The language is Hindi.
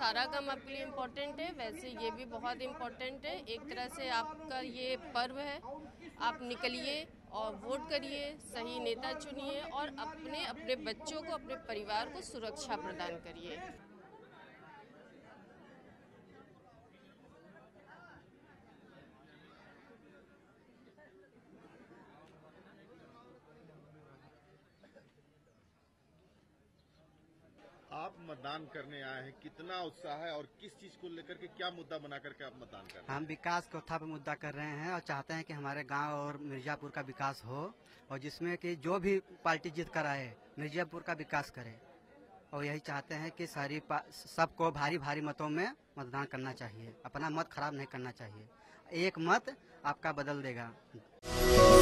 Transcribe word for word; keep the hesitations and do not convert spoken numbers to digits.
सारा काम आपके लिए इम्पोर्टेंट है, वैसे ये भी बहुत इम्पोर्टेंट है। एक तरह से आपका ये पर्व है, आप निकलिए और वोट करिए, सही नेता चुनिए और अपने अपने बच्चों को, अपने परिवार को सुरक्षा प्रदान करिए। आप मतदान करने आए हैं, कितना उत्साह है और किस चीज को लेकर के, क्या मुद्दा बना करके आप मतदान कर रहे हैं? हम विकास को था पे मुद्दा कर रहे हैं और चाहते हैं कि हमारे गांव और मिर्जापुर का विकास हो, और जिसमें कि जो भी पार्टी जीत कर आए मिर्जापुर का विकास करे। और यही चाहते हैं कि सारी सबको भारी भारी मतों में मतदान करना चाहिए, अपना मत खराब नहीं करना चाहिए। एक मत आपका बदल देगा।